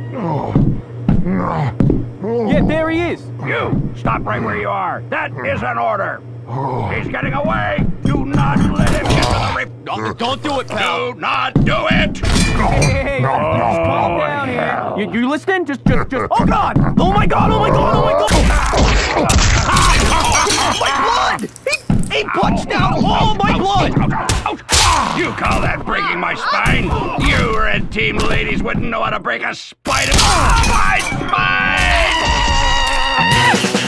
Yeah, there he is. You, stop right where you are. That is an order. He's getting away. Do not let him get to the rip. Don't do it, pal. Do not do it. Hey, calm down here. You listening? Just. Oh God! Oh my God! Oh my God! Oh my God! My blood! He punched out all my blood. You call that breaking my spine? You red team ladies wouldn't know how to break a spider. My spine!